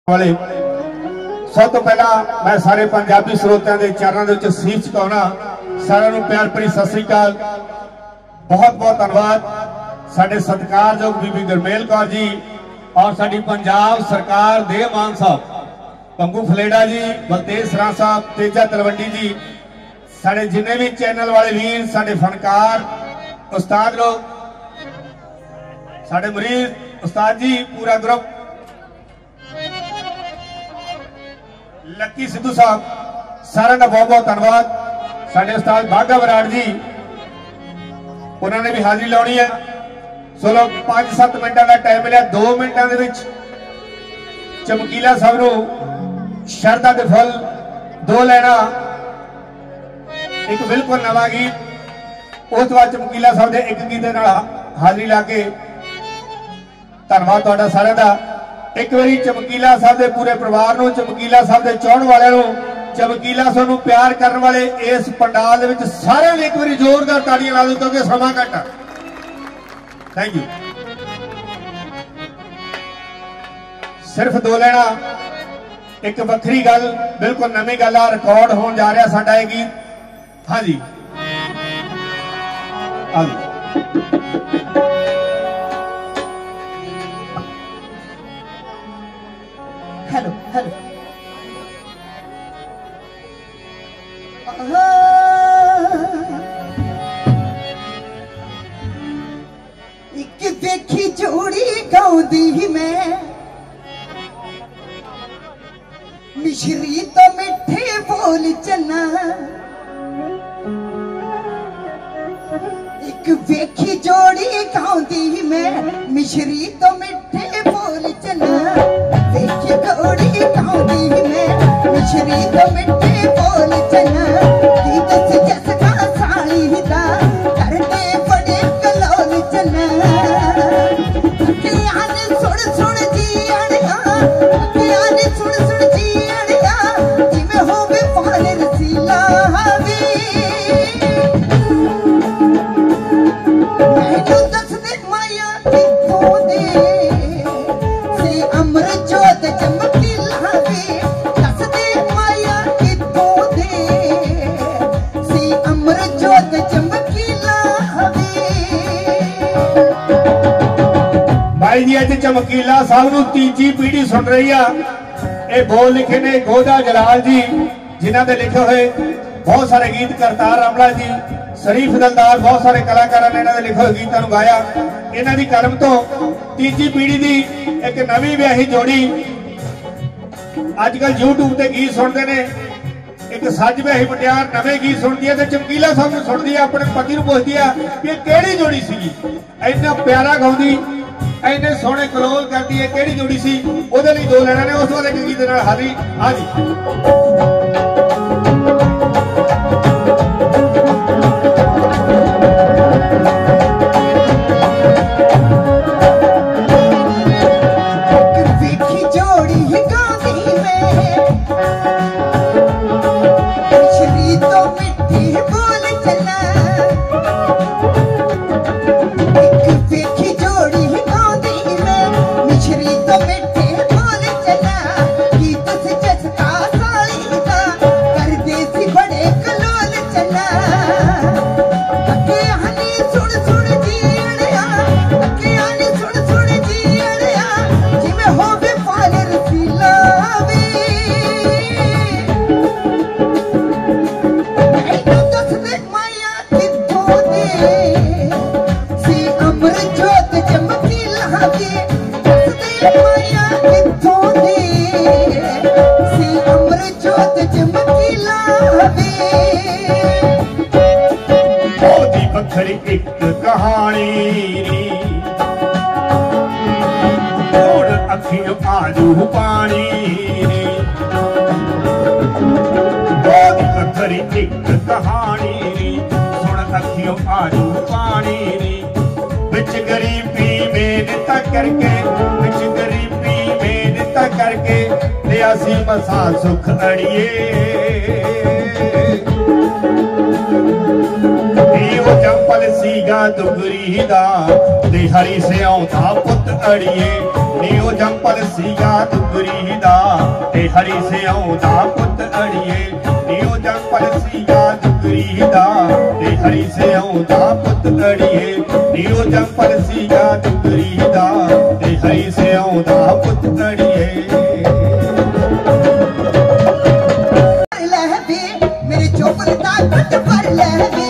वाले सब तो पहला मैं सारे पंजाबी स्रोतों के चरणों के शीश झुकाउणा। सारिआं प्यार भरी सत श्री अकाल। बहुत बहुत धन्यवाद साडे सत्कारयोग बीबी गुरमेल कौर जी और साडी पंजाब सरकार दे मान साहब, पंगू फलेड़ा जी, बलतेज सरा साहब, तेजा तलवंडी जी, साडे जिन्ने भी चैनल वाले वीर, साडे फनकार उस्ताद लोग, साडे मरीज उस्ताद जी, पूरा ग्रुप, लक्की सिद्धू साहब, सारे का बहुत बहुत धन्यवाद। साडे उस्ताद बाघा बराड़ जी, उन्होंने भी हाजिरी लानी है। चलो 5-7 मिनटों का टाइम मिला, 2 मिनटों के चमकीला साहब को शरदा के फुल 2 लेना, एक बिल्कुल नवा गीत, उस बाद चमकीला साहब के एक गीत हाजिरी ला के धन्यवाद तुहाडा सारिआं दा। एक बारी चमकीला साहब के पूरे परिवार को, चमकीला साहब के चाहण वालों को, चमकीला साहब को प्यार करने वाले इस पंडाल में सारे एक बारी जोरदार ताड़ियां ला दो क्योंकि समा घट है। Thank you. सिर्फ 2 लेना, एक वक्री गल, बिल्कुल नवी गल आ, रिकॉर्ड होने जा रहा साडा ये गीत। हाँ जी, हेलो हेलो एक देखी जोड़ी गाउंदी मैं, मिश्री तो मिठे बोल चना। एक वेखी जोड़ी गाउंदी मैं, मिश्री तो मिठे बोल चना। वेखी जोड़ी गाउंदी मैं, मिश्री तो मिठे बोल चना। गीत से जसका साली दा करते बड़े कलोल चना। अखियां ने सुन सुन जी अड़िया, अखियां ने सुन सुन जी अड़िया, जिवें होवे पान रसीला वे। मैनू दस दे माया कित्थों दे, से अमर जोत चमकीला वे। दस दे माया कित्थों दे, से अमर जोत चमकीला वे। भाई जी अज चमकीला साहब को तीजी पीढ़ी सुन रही है। ये बोल लिखे ने गोदा जलाल जी, जिन्हों के लिखे हुए बहुत सारे गीत, करतार रामला जी, शरीफ दलदार, बहुत सारे कलाकारों ने इन्होंने लिखे हुए गीतों गाया। इन्हों की कलम तो तीजी पीढ़ी की एक नवी ब्याही जोड़ी अजकल यूट्यूब से गीत सुनते हैं। एक सज ब्याही मुटियार नवे गीत सुनती है तो चमकीला साहब को सुनती है, अपने पति को पूछती है कि केड़ी जोड़ी सी, इन्ना प्यारा गाउंदी, इन्ने सोहने कलोल करती है, केड़ी जोड़ी सी। उहदे लई 2 लेना ने, उस बाद एक गीत नाल हाजिरी। हाँ जी, वेखी जोड़ी गाउंदी मैं, मिश्री तो मिठी बोल चना। एक वेखी जोड़ी गाउंदी मैं, मिश्री तो मिठी बोल चना। गीत से जसका साली दा करदे सी बड़े कलोल चना। अखियां नी सुन सुन जी अड़िया, अखियां नी सुन सुन जी अड़िया, जिवें होवे पान रसीला वे। मैनू दस दे माया कित्थों दे, से अमर जोत चमकीला वे। दस दे माया कित्थों दे, से अमर जोत चमकीला वे। ओदी बखरी एक कहानी नी, हुण अखियों आजू पानी नी। ओदी बखरी एक कहानी नी, हुण अखियों आजू पानी नी। बिच गरीबी मेहनत करके, बिच गरीबी मेहनत करके लिया सी मसा सुख अड़िए। वो जंपल सीगा दुगरी दा ते हरी से आउंदा पुत अड़िए नीओ जंपर सीगा दुगरी दा ते हरी से आउंदा पुत अड़िए नीओ जंपर सीगा दुगरी दा ते हरी से आउंदा पुत अड़िए नीओ जंपर सीगा दुगरी दा ते हरी से आउंदा पुत अड़िए मेरे चोपल दा कुट पर लहवे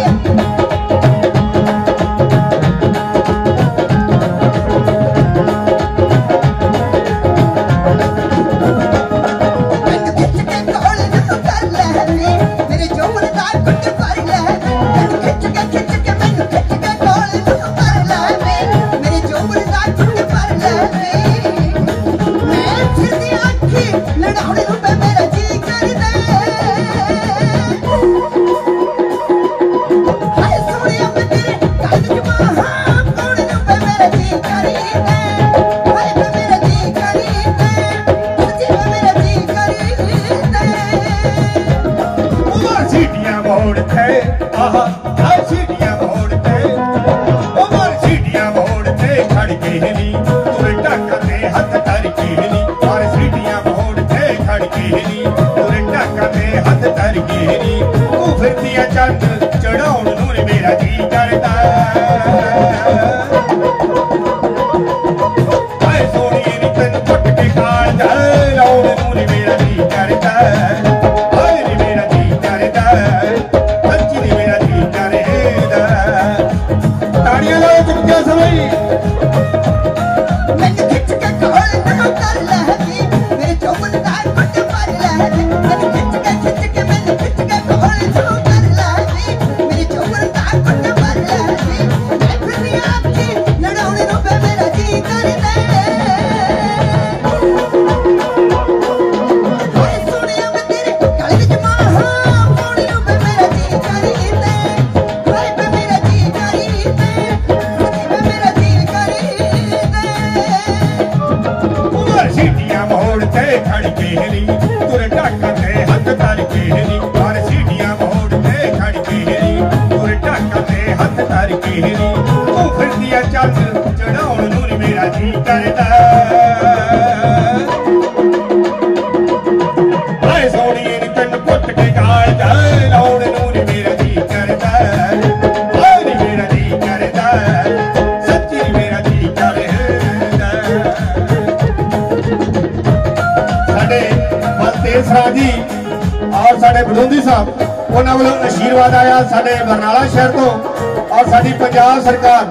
आशीर्वाद आया साडे बरनाला शहर तो और साडी पंजाब सरकार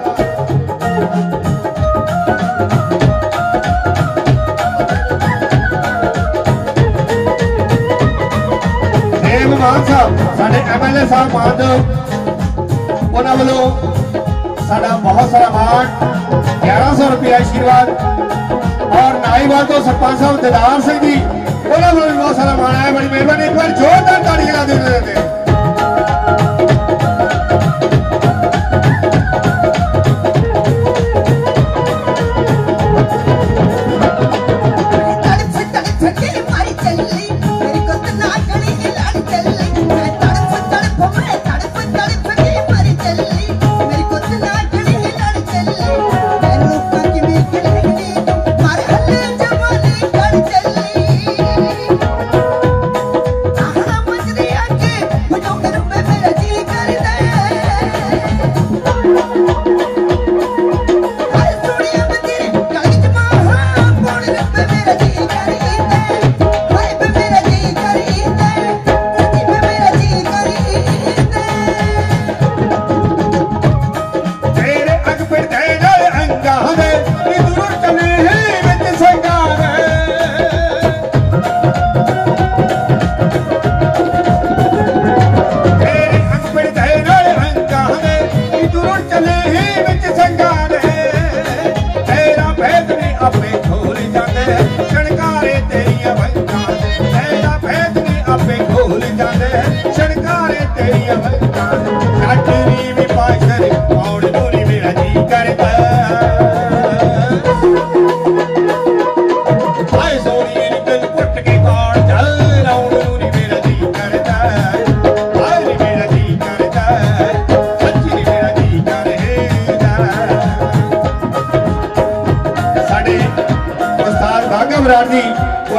देव मान साहब साडे MLA साहब माधव उन्हां वालों साडा बहुत सारा मान 1100 रुपया आशीर्वाद और नाईवाल तो सरपंच साहब दिदार सिंह जी उन्हां वालों बहुत सारा मान आया। बड़ी मेहरबानी, एक बार जोरदार ताड़ियां ला देते। चली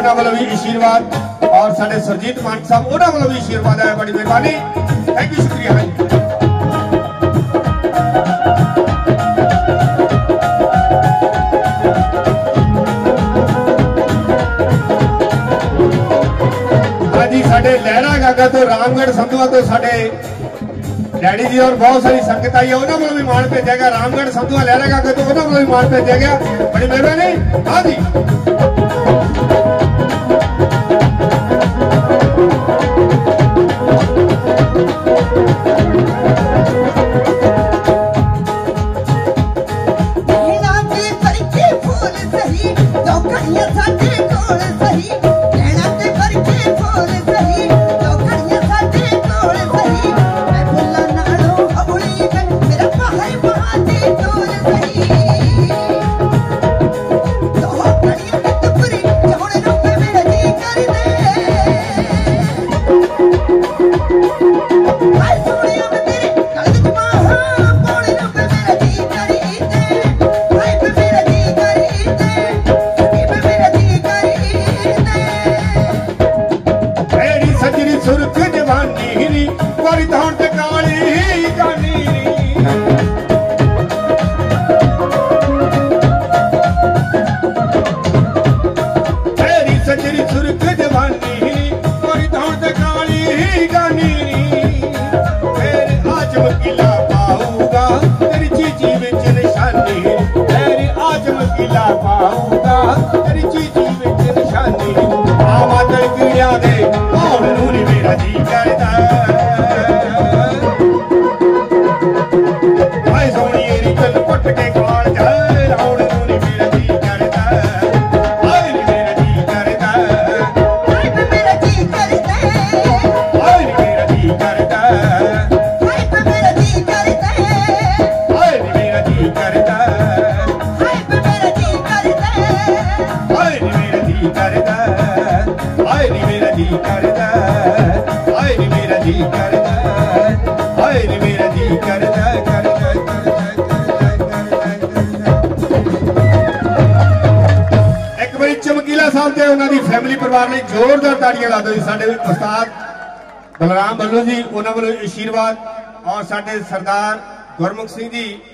उन्होंने वालों भी आशीर्वाद और साडे सरजीत मान साहब उन्होंने वालों भी आशीर्वाद है। बड़ी मेहरबानी, थैंक यू, शुक्रिया। हाँ जी, साडे लहरा गागा तो रामगढ़ संधुआ तो साडे डैडी जी और बहुत सारी संगत आई है, उन्होंने भी मान भेजा गया। रामगढ़ संधुआ लहरा गागा तो उन्होंने भी मान भेजा गया। बड़ी मेहरबानी। हाँ जी, फैमिली परिवार ने जोरदार ताड़ियां ला दो जी। साडे उस्ताद बलराम बल्लू जी उन्होंने वालों आशीर्वाद और साडे सरदार गुरमुख सिंह जी